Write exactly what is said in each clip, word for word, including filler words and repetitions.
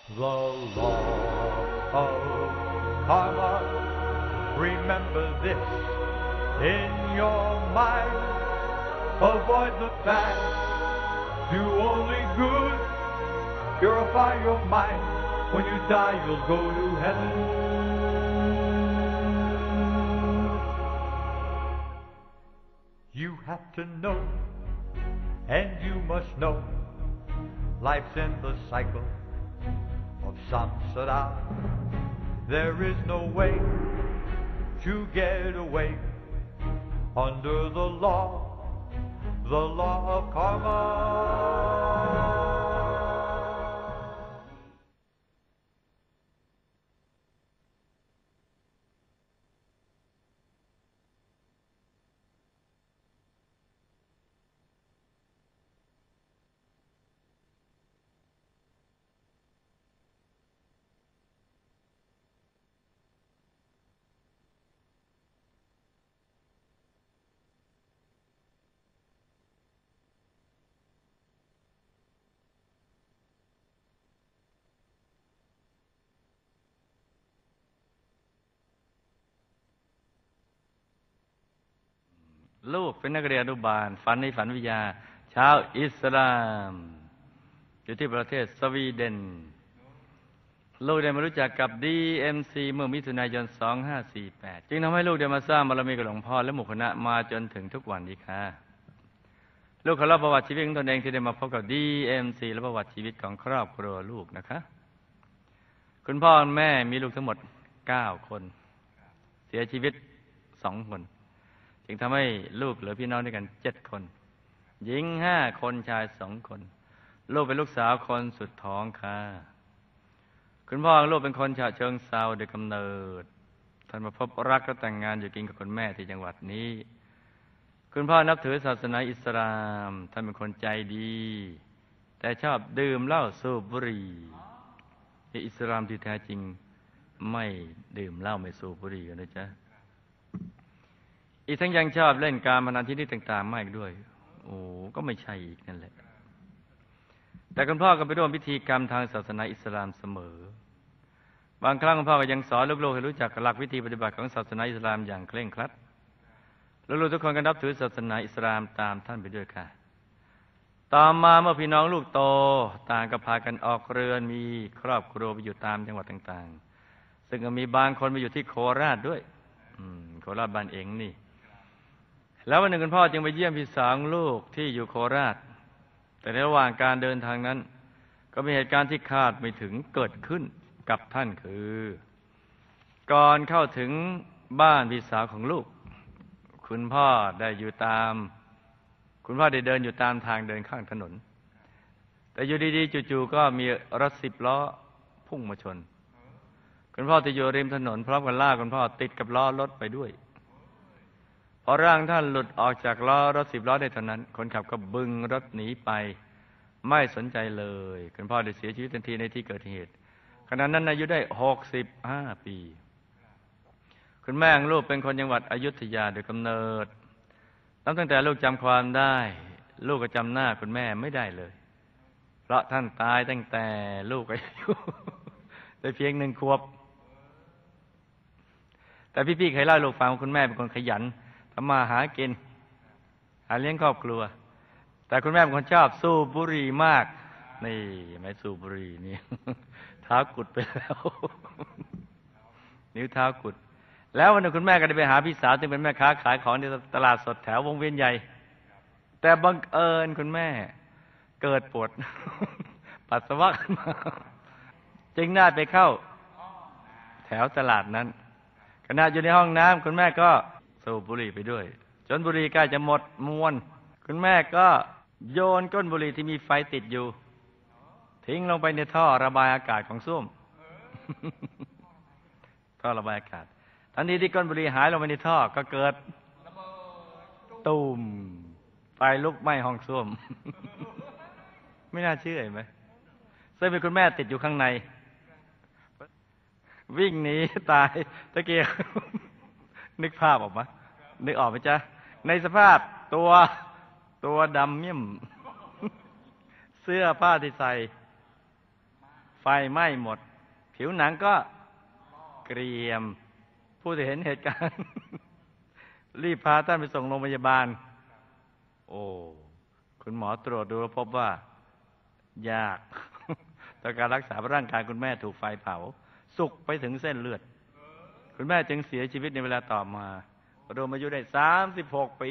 The law of karma. Remember this in your mind. Avoid the bad. Do only good. Purify your mind. When you die, you'll go to heaven. You have to know, and you must know, life's in the cycle of samsara. There is no way to get away under the law, the law of karma. ลูกเป็นนักเรียนอนุบาลฝันในฝันวิทยาชาวอิสลามอยู่ที่ประเทศสวีเดนลูกได้มารู้จักกับ ดี เอ็ม ซี เมื่อมิถุนายน สองพันห้าร้อยสี่สิบแปด จึงทำให้ลูกได้มาสร้างบารมีกับหลวงพ่อและหมู่คณะมาจนถึงทุกวันนี้ค่ะลูกขอเล่าประวัติชีวิตของตนเองที่ได้มาพบกับ ดี เอ็ม ซี และประวัติชีวิตของครอบครัวลูกนะคะคุณพ่อแม่มีลูกทั้งหมดเก้าคนเสียชีวิตสองคนจึงทำให้ลูกเหลือพี่น้องด้วยกันเจ็ดคนหญิงห้าคนชายสองคนลูกเป็นลูกสาวคนสุดท้องค่ะคุณพ่อของลูกเป็นคนฉะเชิงเทราโดยกำเนิดท่านมาพบรักและแต่งงานอยู่กินกับคุณแม่ที่จังหวัดนี้คุณพ่อนับถือศาสนาอิสลามท่านเป็นคนใจดีแต่ชอบดื่มเหล้าสูบบุหรี่อิสลามที่แท้จริงไม่ดื่มเหล้าไม่สูบบุหรี่กันนะจ๊ะอีกทั้งยังชอบเล่นการพนันชนิดต่างๆมากด้วยโอ้ก็ไม่ใช่อีกนั่นแหละแต่คุณพ่อก็ไปร่วมพิธีกรรมทางศาสนาอิสลามเสมอบางครั้งคุณพ่อก็ยังสอนลูกๆให้รู้จักหลักวิธีปฏิบัติของศาสนาอิสลามอย่างเคร่งครัดลูกๆทุกคนก็นับถือศาสนาอิสลามตามท่านไปด้วยค่ะต่อมาเมื่อพี่น้องลูกโตต่างก็พากันออกเรือนมีครอบครัวไปอยู่ตามจังหวัดต่างๆซึ่งก็มีบางคนไปอยู่ที่โคราชด้วยโคราชบ้านเองนี่แล้ววันหนึ่งคุณพ่อจึงไปเยี่ยมพี่สาวลูกที่อยู่โคราชแต่ในระหว่างการเดินทางนั้นก็มีเหตุการณ์ที่คาดไม่ถึงเกิดขึ้นกับท่านคือก่อนเข้าถึงบ้านพี่สาวของลูกคุณพ่อได้อยู่ตามคุณพ่อได้เดินอยู่ตามทางเดินข้างถนนแต่อยู่ดีๆจู่ๆก็มีรถสิบล้อพุ่งมาชนคุณพ่อที่อยู่ริมถนนพร้อมกับลากคุณพ่อติดกับล้อรถไปด้วยพอร่างท่านหลุดออกจากล้อรถสิบล้อได้เท่านั้นคนขับก็บึงรถหนีไปไม่สนใจเลยคุณพ่อได้เสียชีวิตทันทีในที่เกิดเหตุขณะนั้นอายุได้หกสิบห้าปีคุณแม่ของลูกเป็นคนจังหวัดอยุธยาโดยกำเนิดนับตั้งแต่ลูกจำความได้ลูกก็จำหน้าคุณแม่ไม่ได้เลยเพราะท่านตายตั้งแต่ลูกอายุได้เพียงหนึ่งขวบแต่พี่ๆเคยเล่าลูกฟังว่าคุณแม่เป็นคนขยันทำมาหากินหาเลี้ยงครอบครัวแต่คุณแม่เป็นคนชอบสูบบุหรี่มากนี่ไม่สูบบุหรี่นี่เท้ากุดไปแล้วนิ้วเท้ากุดแล้ววันหนึ่งคุณแม่ก็ได้ไปหาพี่สาวซึ่งเป็นแม่ค้าขายของในตลาดสดแถววงเวียนใหญ่แต่บังเอิญคุณแม่เกิดปวดปัสสาวะขึ้นมาจึงน่าไปเข้าแถวตลาดนั้นขณะอยู่ในห้องน้ำคุณแม่ก็สูบบุหรี่ไปด้วยจนบุหรี่ใกล้จะหมดมวนคุณแม่ก็โยนก้นบุหรี่ที่มีไฟติดอยู่ทิ้งลงไปในท่อระบายอากาศของส้วม ท่อระบายอากาศทันทีที่ก้นบุหรี่หายลงไปในท่อก็เกิดตูมไฟลุกไหม้ห้องส้วม ไม่น่าเชื่อไหมซึ่งเป็นคุณแม่ติดอยู่ข้างในวิ่งหนีตายตะเกียก นึกภาพออกไหมนึกออกไหมจ๊ะในสภาพตัวตัวดำเมี่ยม เสื้อผ้าที่ใส่ไฟไฟไหม้หมดผิวหนังก็เกรียมผู้ที่เห็นเหตุการณ์ รีบพาท่านไปส่งโรงพยาบาลโอ้คุณหมอตรวจดูแล้วพบว่ายาก ต่อการรักษาร่างกายคุณแม่ถูกไฟเผาสุกไปถึงเส้นเลือดคุณแม่จึงเสียชีวิตในเวลาต่อมารวมอายุได้สามสิบหกปี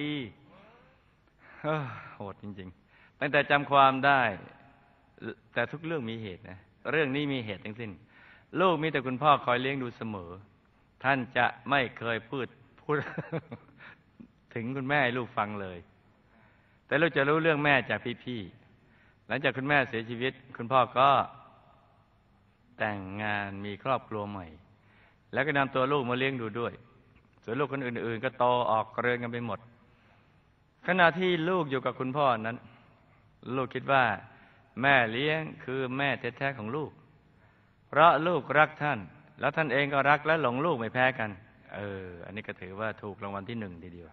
โหดจริงๆตั้งแต่จำความได้แต่ทุกเรื่องมีเหตุนะเรื่องนี้มีเหตุทั้งสิ้นลูกมีแต่คุณพ่อคอยเลี้ยงดูเสมอท่านจะไม่เคยพูดพูด ถึงคุณแม่ให้ลูกฟังเลยแต่ลูกจะรู้เรื่องแม่จากพี่ๆหลังจากคุณแม่เสียชีวิตคุณพ่อก็แต่งงานมีครอบครัวใหม่แล้วก็นำตัวลูกมาเลี้ยงดูด้วยส่วนลูกคนอื่นๆก็โตออกเรือนกันไปหมดขณะที่ลูกอยู่กับคุณพ่อนั้นลูกคิดว่าแม่เลี้ยงคือแม่แท้ๆของลูกเพราะลูกรักท่านแล้วท่านเองก็รักและหลงลูกไม่แพ้กันเอออันนี้ก็ถือว่าถูกรางวัลที่หนึ่งทีเดียว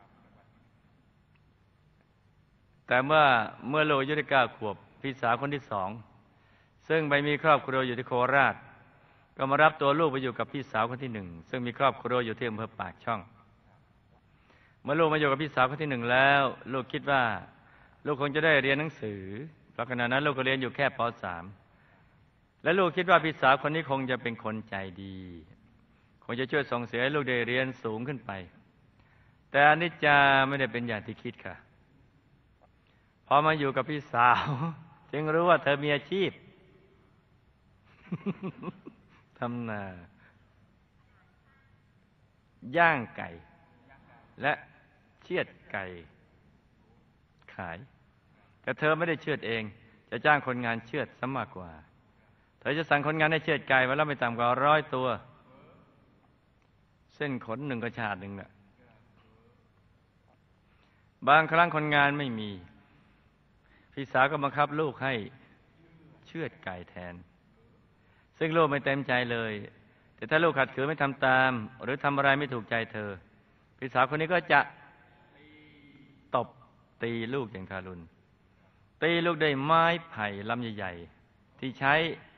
แต่เมื่อเมื่อลูกอายุได้เก้าขวบพี่สาวคนที่สองซึ่งไปมีครอบครัวอยู่ที่โคราชก็มารับตัวลูกไปอยู่กับพี่สาวคนที่หนึ่งซึ่งมีครอบครัวอยู่ที่อำเภอปากช่องเมื่อลูกมาอยู่กับพี่สาวคนที่หนึ่งแล้วลูกคิดว่าลูกคงจะได้เรียนหนังสือเพราะขณะนั้นลูกก็เรียนอยู่แค่ป สาม และลูกคิดว่าพี่สาวคนนี้คงจะเป็นคนใจดีคงจะช่วยส่งเสียให้ลูกได้เรียนสูงขึ้นไปแต่อนิจจาไม่ได้เป็นอย่างที่คิดค่ะพอมาอยู่กับพี่สาวจึงรู้ว่าเธอมีอาชีพ ทำนาย่างไก่และเชือดไก่ขายแต่เธอไม่ได้เชือดเองจะจ้างคนงานเชือดซะมากกว่าเธอจะสั่งคนงานให้เชือดไก่วันละไม่ต่ำกว่าร้อยตัวเส้นขนหนึ่งกระชาดหนึ่งน่ะบางครั้งคนงานไม่มีพี่สาวก็บังคับลูกให้เชือดไก่แทนซึ่งลูกไม่เต็มใจเลยแต่ถ้าลูกขัดขืนไม่ทำตามหรือทำอะไรไม่ถูกใจเธอพี่สาวคนนี้ก็จะตบตีลูกอย่างทารุณตีลูกด้วยไม้ไผ่ลำใหญ่ๆที่ใช้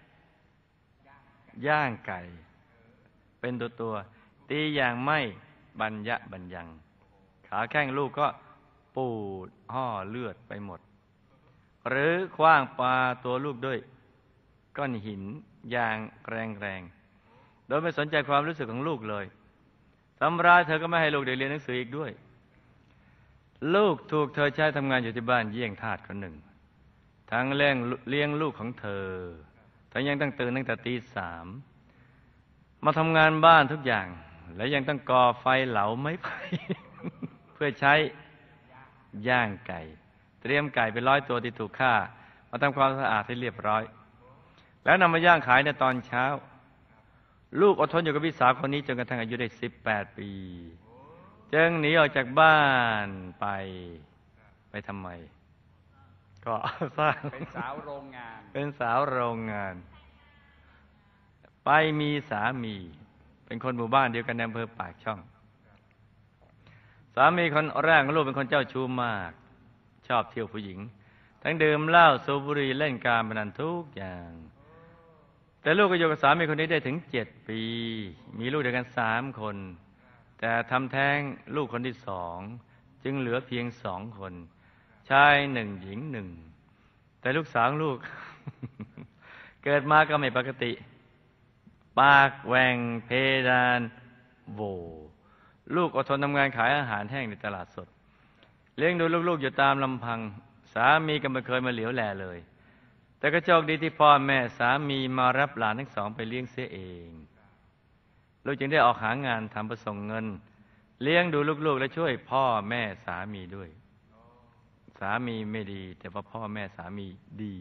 ย่างไก่เป็นตัวตัวตีอย่างไม่บรรยะบรรยังขาแข้งลูกก็ปูดห่อเลือดไปหมดหรือคว้างปาตัวลูกด้วยก้อนหินอย่างแรงๆโดยไม่สนใจความรู้สึกของลูกเลยทำร้ายเธอก็ไม่ให้ลูกได้เรียนหนังสืออีกด้วยลูกถูกเธอใช้ทำงานอยู่ที่บ้านเยี่ยงทาสคนหนึ่งทั้งเลี้ยงเลี้ยงลูกของเธอเธอยังต้องตื่นตั้งแต่ตีสามมาทำงานบ้านทุกอย่างและยังต้องก่อไฟเหลาไม้ไผ่ เพื่อใช้ย่างไก่เตรียมไก่เป็นร้อยตัวที่ถูกฆ่ามาทำความสะอาดให้เรียบร้อยแล้วนำมาย่างขายในตอนเช้าลูกอดทนอยู่กับพี่สาวคนนี้จนกระทั่งอายุได้สิบแปดปีจึงหนีออกจากบ้านไปไปทำไมก็สร้างเป็นสาวโรงงานเป็นสาวโรงงานไปมีสามีเป็นคนหมู่บ้านเดียวกันในอำเภอปากช่องสามีคนแรกของลูกเป็นคนเจ้าชู้มากชอบเที่ยวผู้หญิงทั้งดื่มเหล้าสูบบุหรี่เล่นการพนันทุกอย่างแต่ลูกก็อยู่กับสามีคนนี้ได้ถึงเจ็ดปีมีลูกด้วยกันสามคนแต่ทำแท้งลูกคนที่สองจึงเหลือเพียงสองคนชายหนึ่งหญิงหนึ่งแต่ลูกสาวลูก เกิดมาก็ไม่ปกติปากแหว่งเพดานโหวลูกอดทนทำงานขายอาหารแห้งในตลาดสดเลี้ยงดูลูกๆอยู่ตามลำพังสามีก็ไม่เคยมาเหลียวแลเลยแต่ก็โชคดีที่พ่อแม่สามีมารับหลานทั้งสองไปเลี้ยงเสียเองลูกจึงได้ออกหางานทำประส่งเงินเลี้ยงดูลูกๆและช่วยพ่อแม่สามีด้วยสามีไม่ดีแต่ว่าพ่อแม่สามีดี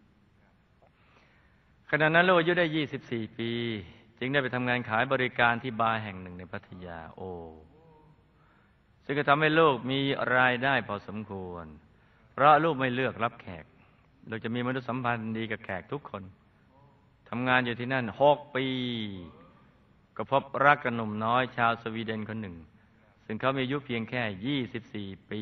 ขณะนั้นลูกอายุได้ยี่สิบสี่ปีจึงได้ไปทำงานขายบริการที่บาร์แห่งหนึ่งในพัทยาโอซึ่งก็ทำให้ลูกมีรายได้พอสมควรเพราะลูกไม่เลือกรับแขกลูกจะมีมนุษยสัมพันธ์ดีกับแขกทุกคนทำงานอยู่ที่นั่นหกปีก็พบรักกับหนุ่มน้อยชาวสวีเดนคนหนึ่งซึ่งเขามีอายุเพียงแค่ยี่สิบสี่ปี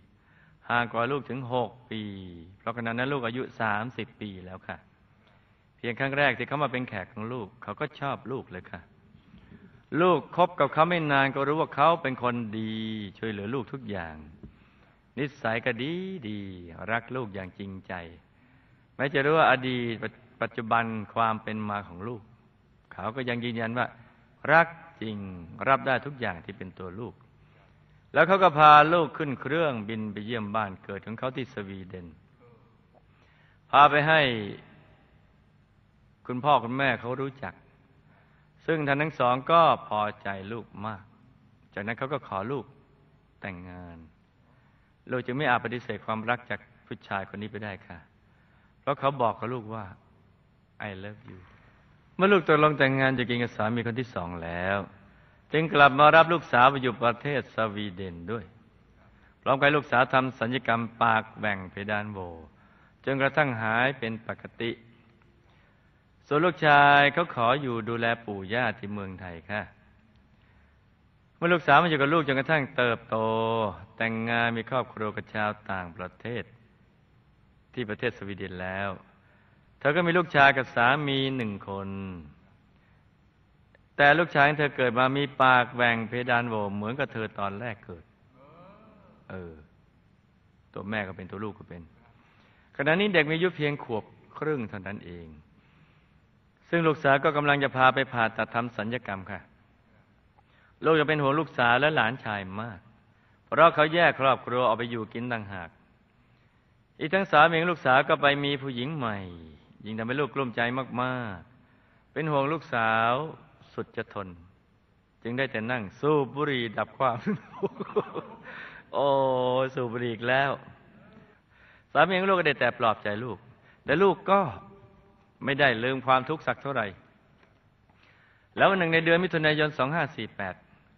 ห่างกว่าลูกถึงหกปีเพราะขณะนั้นลูกอายุสามสิบปีแล้วค่ะเพียงครั้งแรกที่เขามาเป็นแขกของลูกเขาก็ชอบลูกเลยค่ะลูกคบกับเขาไม่นานก็รู้ว่าเขาเป็นคนดีช่วยเหลือลูกทุกอย่างนิสัยก็ดีดีรักลูกอย่างจริงใจแม้จะรู้ว่าอดีตปัจจุบันความเป็นมาของลูกเขาก็ยังยืนยันว่ารักจริงรับได้ทุกอย่างที่เป็นตัวลูกแล้วเขาก็พาลูกขึ้นเครื่องบินไปเยี่ยมบ้านเกิดของเขาที่สวีเดนพาไปให้คุณพ่อคุณแม่เขารู้จักซึ่งท่านทั้งสองก็พอใจลูกมากจากนั้นเขาก็ขอลูกแต่งงานลูกจึงไม่อาจปฏิเสธความรักจากผู้ชายคนนี้ไปได้ค่ะเพราะเขาบอกกับลูกว่า I love you เมื่อลูกตกลงแต่งงานจะกินกับสามีคนที่สองแล้วจึงกลับมารับลูกสาวไปอยู่ประเทศสวีเดนด้วยพร้อมกับลูกสาวทำศัลยกรรมปากแหว่งเพดานโหวจนกระทั่งหายเป็นปกติส่วนลูกชายเขาขออยู่ดูแลปู่ย่าที่เมืองไทยค่ะเมื่อลูกสาวมาอยู่กับลูกจนกระทั่งเติบโตแต่งงานมีครอบครัวกับชาวต่างประเทศที่ประเทศสวีเดนแล้วเธอก็มีลูกชายกับสามีหนึ่งคนแต่ลูกชายของเธอเกิดมามีปากแหว่งเพดานโหวเหมือนกับเธอตอนแรกเกิดเออตัวแม่ก็เป็นตัวลูกก็เป็นขณะนี้เด็กมีอายุเพียงขวบครึ่งเท่านั้นเองซึ่งลูกสาวก็กำลังจะพาไปผ่าตัดทำศัลยกรรมค่ะลูกจะเป็นห่วงลูกสาวและหลานชายมากเพราะเขาแยกครอบครัวออกไปอยู่กินต่างหากอีกทั้งสามีของลูกสาวก็ไปมีผู้หญิงใหม่ยิ่งทำให้ลูกกลุ้มใจมากๆเป็นห่วงลูกสาวสุดจะทนจึงได้แต่นั่งสูบบุหรี่ดับความ โอ้สูบบุหรี่อีกแล้วสามีของลูกก็ได้แต่ปลอบใจลูกแต่ลูกก็ไม่ได้ลืมความทุกข์สักเท่าไหร่แล้ววันหนึ่งในเดือนมิถุนายนสองพันห้าร้อยสี่สิบแปด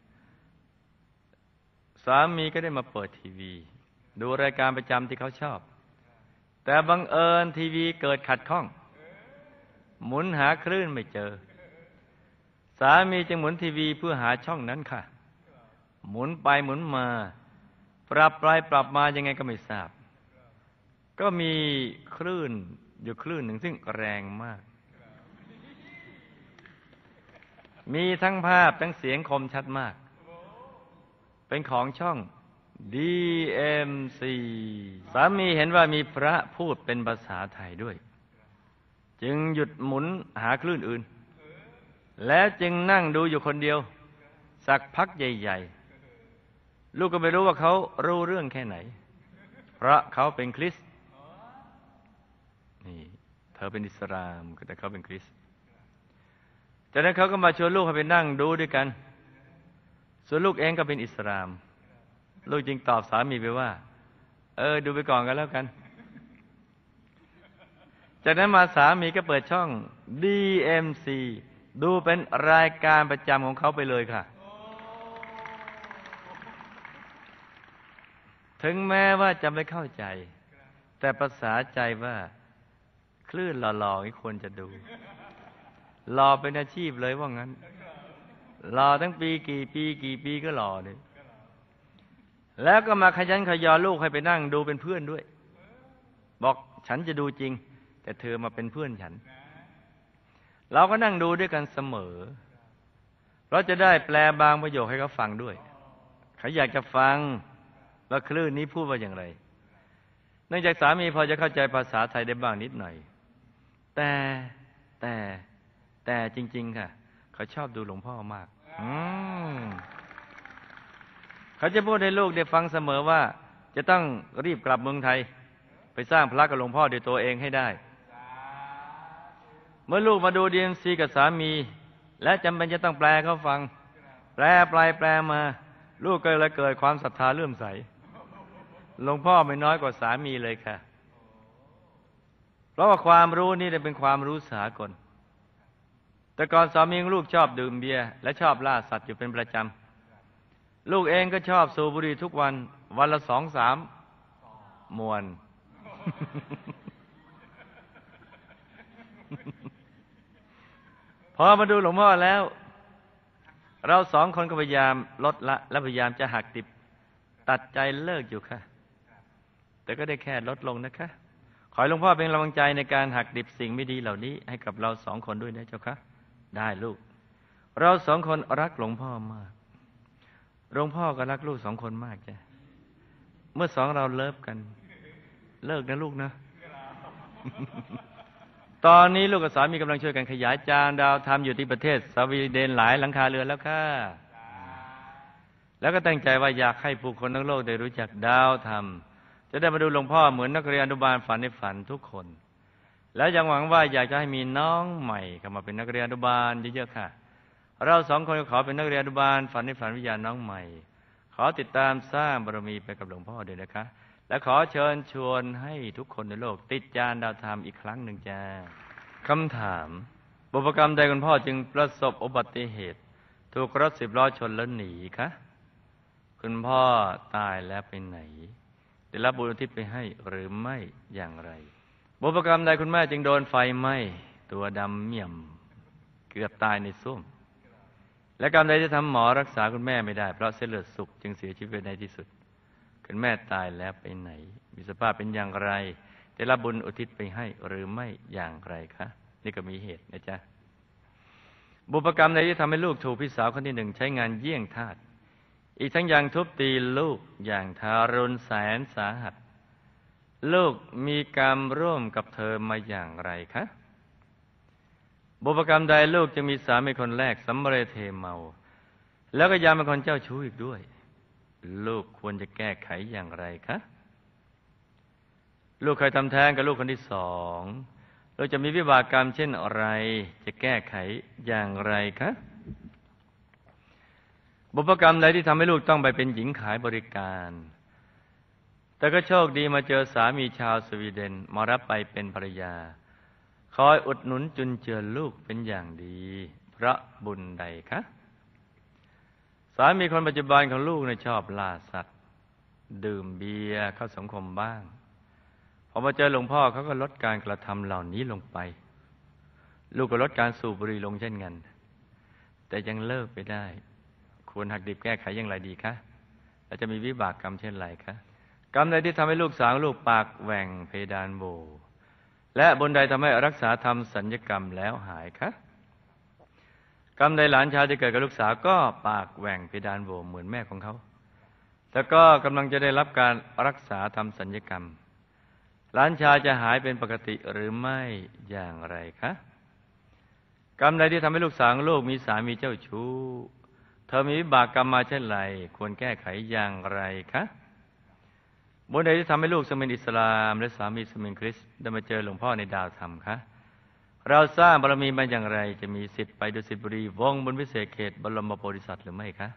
สามีก็ได้มาเปิดทีวีดูรายการประจำที่เขาชอบแต่บังเอิญทีวีเกิดขัดข้องหมุนหาคลื่นไม่เจอสามีจึงหมุนทีวีเพื่อหาช่องนั้นค่ะหมุนไปหมุนมาปรับไปปรับมายังไงก็ไม่ทราบก็มีคลื่นอยู่คลื่นหนึ่งซึ่งแรงมากมีทั้งภาพทั้งเสียงคมชัดมากเป็นของช่อง ดี เอ็ม ซี สามีเห็นว่ามีพระพูดเป็นภาษาไทยด้วยจึงหยุดหมุนหาคลื่นอื่นและจึงนั่งดูอยู่คนเดียวสักพักใหญ่ๆลูกก็ไม่รู้ว่าเขารู้เรื่องแค่ไหนเพราะเขาเป็นคริสต์นี่เธอเป็นอิสลามแต่เขาเป็นคริสต์จากนั้นเขาก็มาชวนลูกให้ไปนั่งดูด้วยกันส่วนลูกเองก็เป็นอิสลามลูกจึงตอบสามีไปว่าเออดูไปก่อนกันแล้วกันจากนั้นมาสามีก็เปิดช่อง ดี เอ็ม ซี ดูเป็นรายการประจำของเขาไปเลยค่ะถึงแม้ว่าจะไม่เข้าใจแต่ภาษาใจว่าคลื่นหล่อๆนี่ควรจะดูหล่อเป็นอาชีพเลยว่างั้นหล่อทั้งปีกี่ปีกี่ปีก็หล่อเลยแล้วก็มาขยันขยอลูกให้ไปนั่งดูเป็นเพื่อนด้วยบอกฉันจะดูจริงแต่เธอมาเป็นเพื่อนฉันเราก็นั่งดูด้วยกันเสมอเราจะได้แปลบางประโยคให้เขาฟังด้วยเขาอยากจะฟังว่าคลื่นนี้พูดว่าอย่างไรเนื่องจากสามีพอจะเข้าใจภาษาไทยได้บ้างนิดหน่อยแต่แต่แต่จริงๆค่ะเขาชอบดูหลวงพ่อมากอืมเขาจะพูดให้ลูกได้ฟังเสมอว่าจะต้องรีบกลับเมืองไทยไปสร้างพระกับหลวงพ่อด้วยตัวเองให้ได้เมื่อลูกมาดู ดี เอ็ม ซี กับสามีและจำเป็นจะต้องแปลเขาฟังแปลไปแปลมาลูกก็เลยเกิดความศรัทธาเลื่อมใสหลวงพ่อไม่น้อยกว่าสามีเลยค่ะเพราะว่าความรู้นี่เป็นความรู้สากลแต่ก่อนสามีของลูกชอบดื่มเบียร์และชอบล่าสัตว์อยู่เป็นประจำลูกเองก็ชอบสูบบุหรี่ทุกวันวันละสองสามมวน พอมาดูหลวงพ่อแล้วเราสองคนก็พยายามลดละและพยายามจะหักดิบตัดใจเลิกอยู่ค่ะแต่ก็ได้แค่ลดลงนะคะขอให้หลวงพ่อเป็นกำลังใจในการหักดิบสิ่งไม่ดีเหล่านี้ให้กับเราสองคนด้วยนะเจ้าคะได้ลูกเราสองคนรักหลวงพ่อมากหลวงพ่อก็รักลูกสองคนมากจ้ะเมื่อสองเราเลิฟกันเลิกนะลูกนะ ตอนนี้ลูกกับสามีกำลังช่วยกันขยายจานดาวทำอยู่ที่ประเทศสวีเดนหลายหลังคาเรือนแล้วค่ะแล้วก็ตั้งใจว่าอยากให้ผู้คนทั้งโลกได้รู้จักดาวธรรมจะได้มาดูหลวงพ่อเหมือนนักเรียนอนุบาลฝันในฝันทุกคนแล้วยังหวังว่าอยากจะให้มีน้องใหม่เข้ามาเป็นนักเรียนอนุบาลเยอะๆค่ะเราสองคนก็ขอเป็นนักเรียนอนุบาลฝันในฝันวิญญาณน้องใหม่ขอติดตามสร้างบารมีไปกับหลวงพ่อด้วยนะคะและขอเชิญชวนให้ทุกคนในโลกติดจานดาวธรรมอีกครั้งหนึ่งจ้าคำถามบุพกรรมใดคุณพ่อจึงประสบอุบัติเหตุถูกรถสิบล้อชนแล้วหนีคะคุณพ่อตายแล้วไปไหนได้รับบุญอุทิศไปให้หรือไม่อย่างไรบุพกรรมใดคุณแม่จึงโดนไฟไหม้ตัวดำเมี่ยมเกือบตายในส้วมและกรรมใดที่ทำหมอรักษาคุณแม่ไม่ได้เพราะเส้นเลือดสุกจึงเสียชีวิตในที่สุดคุณแม่ตายแล้วไปไหนมีสภาพเป็นอย่างไรได้รับบุญอุทิศไปให้หรือไม่อย่างไรคะนี่ก็มีเหตุนะจ๊ะบุพกรรมใดที่ทำให้ลูกถูกพี่สาวคนที่หนึ่งใช้งานเยี่ยงทาสอีกทั้งยังทุบตีลูกอย่างทารุณแสนสาหัสลูกมีกรรมร่วมกับเธอมาอย่างไรคะบุพกรรมใดลูกจะมีสามีคนแรกสำเร็จเทเมาแล้วก็ยังเป็นคนเจ้าชู้อีกด้วยลูกควรจะแก้ไขอย่างไรคะลูกเคยทำแท้งกับลูกคนที่สองลูกจะมีวิบากกรรมเช่นอะไรจะแก้ไขอย่างไรคะบุพกรรมใดที่ทำให้ลูกต้องไปเป็นหญิงขายบริการแต่ก็โชคดีมาเจอสามีชาวสวีเดนมารับไปเป็นภรรยาคอยอุดหนุนจุนเจือลูกเป็นอย่างดีเพราะบุญใดคะสามีคนปัจจุบันของลูกเนี่ยชอบล่าสัตว์ดื่มเบียร์เข้าสังคมบ้างพอมาเจอหลวงพ่อเขาก็ลดการกระทำเหล่านี้ลงไปลูกก็ลดการสูบบุหรี่ลงเช่นกันแต่ยังเลิกไม่ได้ควรหักดิบแก้ไขอย่างไรดีคะและจะมีวิบากกรรมเช่นไรคะกรรมใดที่ทำให้ลูกสาวลูกปากแหว่งเพดานโหวและบุญใดทำให้รักษาทำสัญญกรรมแล้วหายคะกรรมใดหลานชายจะเกิดกับลูกสาวก็ปากแหว่งเพดานโหวเหมือนแม่ของเขาแต่ก็กำลังจะได้รับการรักษาทำสัญญกรรมหลานชายจะหายเป็นปกติหรือไม่อย่างไรคะกรรมใดที่ทำให้ลูกสาวลูกมีสามีเจ้าชู้เธอมีวิบากกรรมมาเช่นไรควรแก้ไขอย่างไรคะบุญใดที่ทำให้ลูกสมินอิสลามและสามีสมินคริสต์ได้มาเจอหลวงพ่อในดาวธรรมคะเราสร้างบารมีมาอย่างไรจะมีสิทธิ์ไปดุสิตบุรีวงบุญวิเศษเขตบรมโพธิสัตว์หรือไม่คะ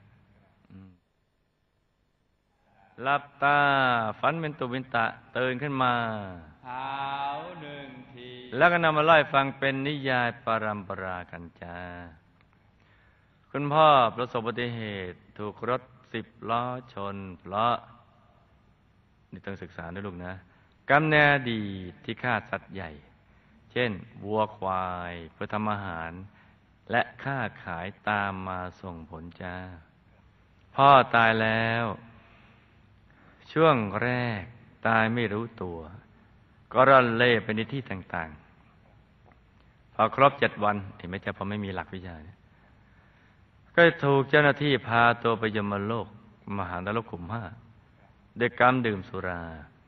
หลับตาฝันเป็นตุวินตะตื่นขึ้นมาเท้าหนึ่งทีแล้วก็นำมาไล่ฟังเป็นนิยายปรัมปรากันจ้าคุณพ่อประสบอุบัติเหตุถูกรถสิบล้อชนเพราะนี่ต้องศึกษาด้วยลูกนะกรรมในอดีตที่ฆ่าสัตว์ใหญ่เช่นวัวควายเพื่อทำอาหารและค้าขายตามมาส่งผลจ้าพ่อตายแล้วช่วงแรกตายไม่รู้ตัวก็ร่อนเล่ไปในที่ต่างๆพอครบเจ็ดวันเห็นไหมจ๊ะพอไม่มีหลักวิชาก็ถูกเจ้าหน้าที่พาตัวไปยมโลกมหานรกขุมห้าด้วยกรรมดื่มสุรา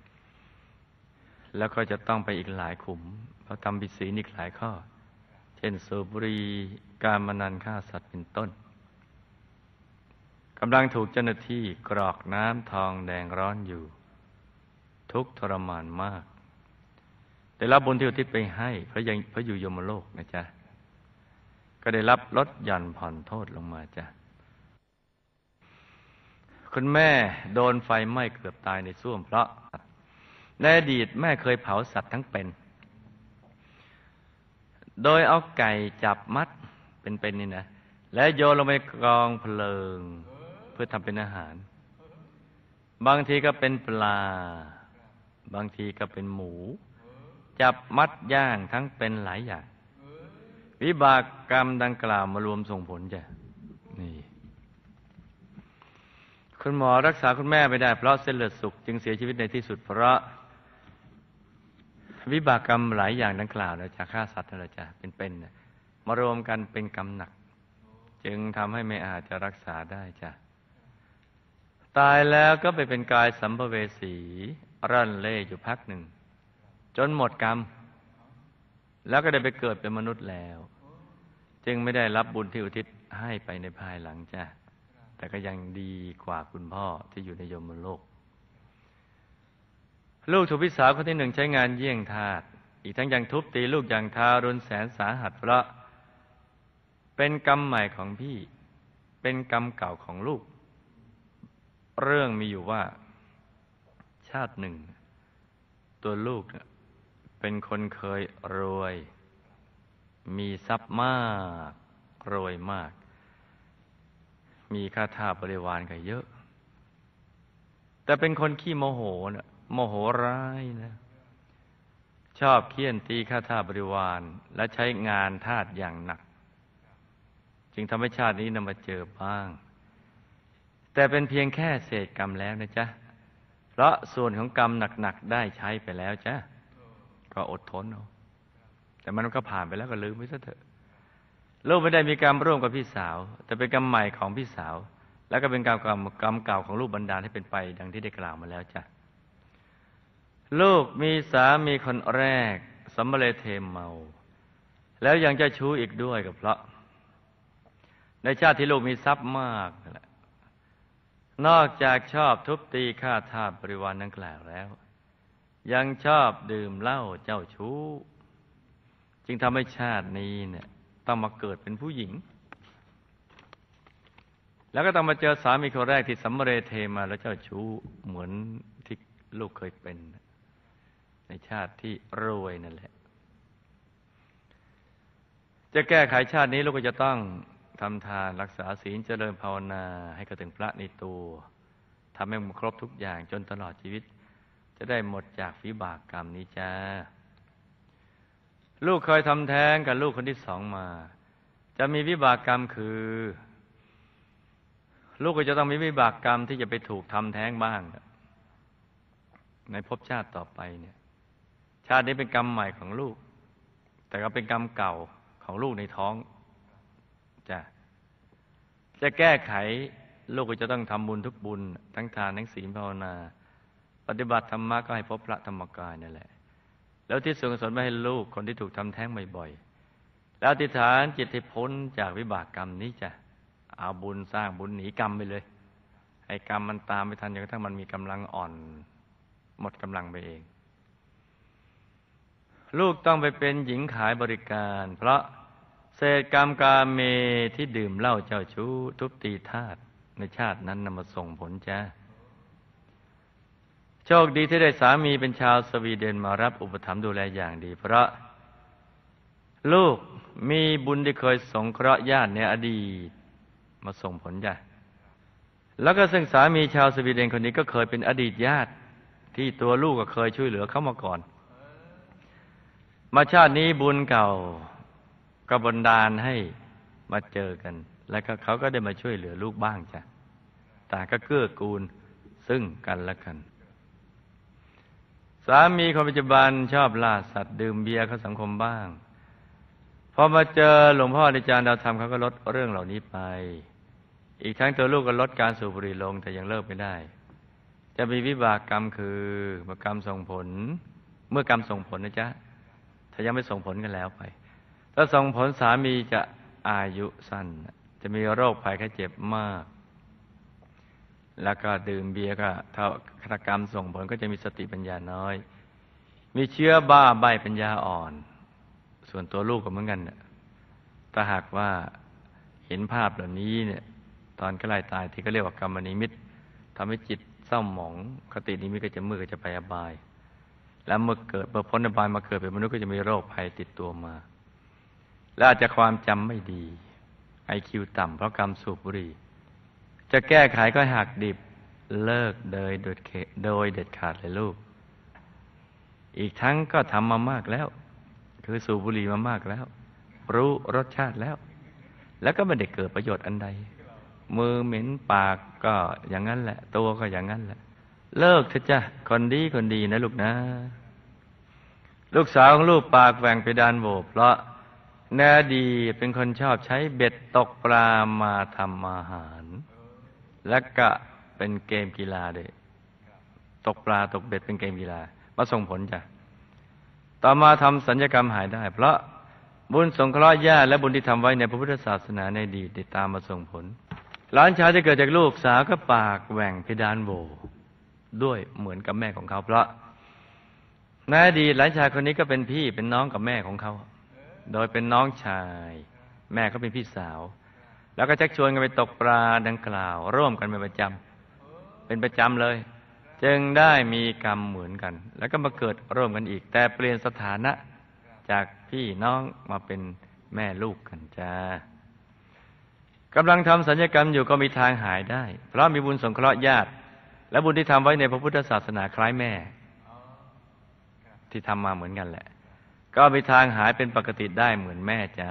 แล้วก็จะต้องไปอีกหลายขุมเพราะทำผิดศีลอีกหลายข้อเช่นสูบบุหรี่การพนันฆ่าสัตว์เป็นต้นกำลังถูกเจ้าหน้าที่กรอกน้ำทองแดงร้อนอยู่ทุกข์ทรมานมากได้รับบุญที่อุทิศไปให้เพราะยังเพราะอยู่ยมโลกนะจ๊ะก็ได้รับลดหย่อนผ่อนโทษลงมาจ้ะคุณแม่โดนไฟไหม้เกือบตายในส้วมเพราะในอดีตแม่เคยเผาสัตว์ทั้งเป็นโดยเอาไก่จับมัดเป็นๆนี่นะแล้วโยนลงไปกองเพลิงเพื่อทำเป็นอาหารบางทีก็เป็นปลาบางทีก็เป็นหมูจับมัดย่างทั้งเป็นหลายอย่างวิบากกรรมดังกล่าวมารวมส่งผลจ้ะนี่คุณหมอรักษาคุณแม่ไม่ได้เพราะเส้นเลือดสุกจึงเสียชีวิตในที่สุดเพราะวิบากกรรมหลายอย่างดังกล่าวนะจะฆ่าสัตว์นะจะเป็นๆมารวมกันเป็นกรรมหนักจึงทำให้ไม่อาจจะรักษาได้จ้ะตายแล้วก็ไปเป็นกายสัมภเวสีร่อนเล่อยู่พักหนึ่งจนหมดกรรมแล้วก็ได้ไปเกิดเป็นมนุษย์แล้วจึงไม่ได้รับบุญที่อุทิศให้ไปในภายหลังจ้ะแต่ก็ยังดีกว่าคุณพ่อที่อยู่ในยมโลกลูกถูกพี่สาวคนที่หนึ่งใช้งานเยี่ยงทาสอีกทั้งยังทุบตีลูกอย่างทารุณแสนสาหัสเพราะเป็นกรรมใหม่ของพี่เป็นกรรมเก่าของลูกเรื่องมีอยู่ว่าชาติหนึ่งตัวลูกเป็นคนเคยรวยมีทรัพย์มากรวยมากมีข้าทาสบริวารก็เยอะแต่เป็นคนขี้โมโหนะโมโหร้ายนะชอบเฆี่ยนตีข้าทาสบริวารและใช้งานทาสอย่างหนักจึงทำให้ชาตินี้นำมาเจอบ้างแต่เป็นเพียงแค่เศษกรรมแล้วนะจ๊ะเพราะส่วนของกรรมหนักๆได้ใช้ไปแล้วจ้ะก็อดทนเอาแต่มันก็ผ่านไปแล้วก็ลืมไปซะเถอะลูกไม่ได้มีกรรมร่วมกับพี่สาวแต่เป็นกรรมใหม่ของพี่สาวแล้วก็เป็นกรรมกรรมกรรมเก่าของลูกบันดาลให้เป็นไปดังที่ได้กล่าวมาแล้วจ้ะลูกมีสามีคนแรกสัมมาเลเทเมาแล้วยังจะชู้อีกด้วยก็เพราะในชาติที่ลูกมีทรัพย์มากแหละนอกจากชอบทุบตีฆ่าทาสบริวารดังกล่าวแล้วยังชอบดื่มเหล้าเจ้าชู้จึงทำให้ชาตินี้เนี่ยต้องมาเกิดเป็นผู้หญิงแล้วก็ต้องมาเจอสามีคนแรกที่สัมมาเลเทมาแล้วเจ้าชู้เหมือนที่ลูกเคยเป็นในชาติที่รวยนั่นแหละจะแก้ไขชาตินี้ลูกก็จะต้องทำทานรักษาศีลเจริญภาวนาให้กระถึงพระในตัวทำให้มันครบทุกอย่างจนตลอดชีวิตจะได้หมดจากวิบากกรรมนี้จ้าลูกเคยทำแท้งกับลูกคนที่สองมาจะมีวิบากกรรมคือลูกก็จะต้องมีวิบากกรรมที่จะไปถูกทำแท้งบ้างในภพชาติต่อไปเนี่ยชาตินี้เป็นกรรมใหม่ของลูกแต่ก็เป็นกรรมเก่าของลูกในท้องจะจะแก้ไขลูกก็จะต้องทำบุญทุกบุญทั้งทานทั้งศีลภาวนาปฏิบัติธรรมะก็ให้พบพระธรรมกายนั่นแหละแล้วที่ส่วนกุศลไปให้ลูกคนที่ถูกทำแท้งบ่อยๆแล้วอธิษฐานจิตให้พ้นจากวิบากกรรมนี้จะเอาบุญสร้างบุญหนีกรรมไปเลยให้กรรมมันตามไปทันจนกระทั่งมันมีกำลังอ่อนหมดกำลังไปเองลูกต้องไปเป็นหญิงขายบริการเพราะเศษกรรมกาเมที่ดื่มเหล้าเจ้าชู้ทุบตีทาสในชาตินั้นนำมาส่งผลจ้าโชคดีที่ได้สามีเป็นชาวสวีเดนมารับอุปถัมภ์ดูแลอย่างดีเพราะลูกมีบุญที่เคยสงเคราะห์ญาติในอดีตมาส่งผลจ้ะแล้วก็ซึ่งสามีชาวสวีเดนคนนี้ก็เคยเป็นอดีตญาติที่ตัวลูกก็เคยช่วยเหลือเขามาก่อนมาชาตินี้บุญเก่าก็บันดาลให้มาเจอกันแล้วก็เขาก็ได้มาช่วยเหลือลูกบ้างจ้ะต่างก็เกื้อกูลซึ่งกันและกันสามีคนปัจจุบันชอบล่าสัตว์ดื่มเบียร์เข้าสังคมบ้างพอมาเจอหลวงพ่อในจารย์ดาวธรรมเขาก็ลดเรื่องเหล่านี้ไปอีกทั้งตัวลูกก็ลดการสูบบุหรี่ลงแต่ยังเลิกไม่ได้จะมีวิบากกรรมคือเมื่อกรรมส่งผลเมื่อกรรมส่งผลนะจ๊ะถ้ายังไม่ส่งผลกันแล้วไปถ้าส่งผลสามีจะอายุสั้นจะมีโรคภัยไข้เจ็บมากแล้วก็ดื่มเบียร์ก็ถ้าฆาตกรรมส่งผลก็จะมีสติปัญญาน้อยมีเชื้อบ้าใบปัญญาอ่อนส่วนตัวลูกก็เหมือนกันถ้าหากว่าเห็นภาพเหล่านี้เนี่ยตอนใกล้ตายที่ก็เรียกว่ากรรมนิมิตทำให้จิตเศร้าหมองคตินิมิตก็จะมืดก็จะไปอบายแล้วเมื่อเกิดเมื่อพ้นอบายมาเกิดเป็นมนุษย์ก็จะมีโรคภัยติดตัวมาและอาจจะความจำไม่ดี ไอ คิว ต่ำเพราะกรรมสูบบุหรี่จะแก้ไขก็หักดิบเลิกโดยโดยโดยเด็ดขาดเลยลูกอีกทั้งก็ทำมามากแล้วคือสูบบุหรี่มามากแล้วรู้รสชาติแล้วแล้วก็ไม่ได้เกิดประโยชน์อันใดมือเหม็นปากก็อย่างนั้นแหละตัวก็อย่างนั้นแหละเลิกเถอะจ้ะคนดีคนดีนะลูกนะลูกสาวของลูกปากแหว่งเพดานโหวเพราะในอดีตเป็นคนชอบใช้เบ็ดตกปลามาทำอาหาร และก็เป็นเกมกีฬาด้วยตกปลาตกเบ็ดเป็นเกมกีฬามาส่งผลจ้ะต่อมาทำสัญญกรรมหายได้เพราะบุญสงเคราะห์ญาติและบุญที่ทำไว้ในพระพุทธศาสนาในอดีตได้ตามมาส่งผลหลานชายที่เกิดจากลูกสาวก็ปากแหว่งเพดานโหวด้วยเหมือนกับแม่ของเขาเพราะในอดีตหลานชายคนนี้ก็เป็นพี่เป็นน้องกับแม่ของเขาโดยเป็นน้องชายแม่ก็เป็นพี่สาวแล้วก็ชักชวนกันไปตกปลาดังกล่าวร่วมกันเป็นประจำเป็นประจำเลยจึงได้มีกรรมเหมือนกันแล้วก็มาเกิดร่วมกันอีกแต่เปลี่ยนสถานะจากพี่น้องมาเป็นแม่ลูกกันจ้ากำลังทำสัญญกรรมอยู่ก็มีทางหายได้เพราะมีบุญสงเคราะห์ญาติและบุญที่ทำไว้ในพระพุทธศาสนาคล้ายแม่ที่ทำมาเหมือนกันแหละก็มีทางหายเป็นปกติได้เหมือนแม่จ้า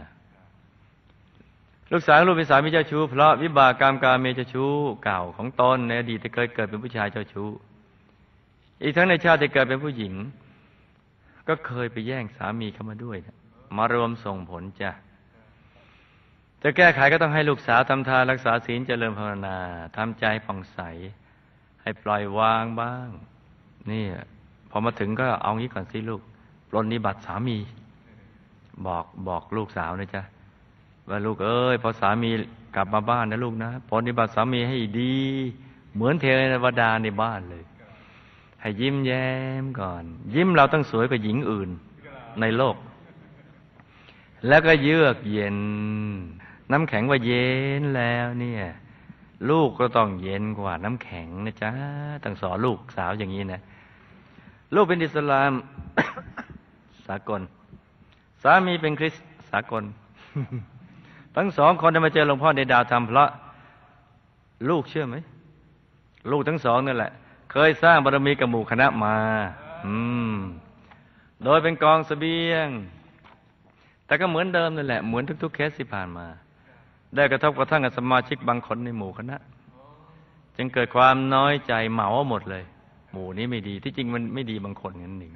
ลูกสาวลูกเป็นสามีเจ้าชู้เพราะวิบากกรรมการเมเจ้าชู้เก่าของตนในอดีตเคยเกิดเป็นผู้ชายเจ้าชู้อีกทั้งในชาติที่เกิดเป็นผู้หญิงก็เคยไปแย่งสามีเข้ามาด้วยมารวมส่งผลจ้ะจะแก้ไขก็ต้องให้ลูกสาวทำทานรักษาศีลเจริญภาวนาทำใจผ่องใสให้ปล่อยวางบ้างนี่พอมาถึงก็เอางี้ก่อนสิลูกปรนนิบัติสามีบอกบอกลูกสาวนะจ๊ะว่าลูกเอ้ยพอสามีกลับมาบ้านนะลูกนะปรนนิบัติสามีให้ดีเหมือนเทวดาในบ้านเลยให้ยิ้มแย้มก่อนยิ้มเราต้องสวยกว่าหญิงอื่นในโลกแล้วก็เยือกเย็นน้ำแข็งว่าเย็นแล้วเนี่ยลูกก็ต้องเย็นกว่าน้ำแข็งนะจ๊ะต้องสอนลูกสาวอย่างนี้นะลูกเป็นอิสลาม สากลสามีเป็นคริสต์สากล ทั้งสองคนได้มาเจอหลวงพ่อในดาวธรรมเพราะลูกเชื่อไหมลูกทั้งสองนั่นแหละเคยสร้างบารมีกับหมู่คณะมาอืมโดยเป็นกองเสบียงแต่ก็เหมือนเดิมนั่นแหละเหมือนทุกๆเคสที่ผ่านมาได้กระทบกระทั่งกับสมาชิกบางคนในหมู่คณะจึงเกิดความน้อยใจเหมาหมดเลยหมู่นี้ไม่ดีที่จริงมันไม่ดีบางคนนั่นเอง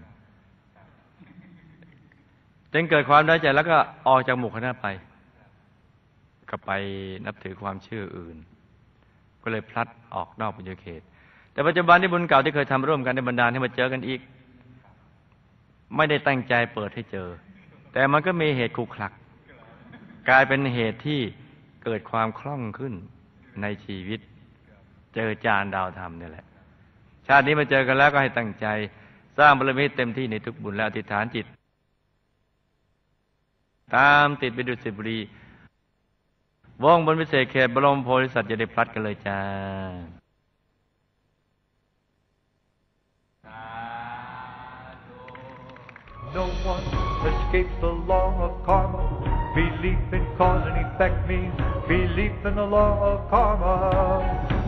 จึงเกิดความน้อยใจแล้วก็ออกจากหมู่คณะไปก็ไปนับถือความเชื่ออื่นก็เลยพลัดออกนอกบุญเขตแต่ปัจจุบันที่บุญเก่าที่เคยทำร่วมกันในบรรดาให้มาเจอกันอีกไม่ได้ตั้งใจเปิดให้เจอแต่มันก็มีเหตุขรุขระกลายเป็นเหตุที่เกิดความคล่องขึ้นในชีวิตเจอจานดาวธรรมนี่แหละชาตินี้มาเจอกันแล้วก็ให้ตั้งใจสร้างบารมีเต็มที่ในทุกบุญและอธิษฐานจิตตามติดไปดุสิตบุรีวงบนวิเศษเขตบรมโพธิสัตว์จะได้พลัดกันเลยจ้า No one escapes the law of karma. Belief in cause and effect means belief in the law of karma.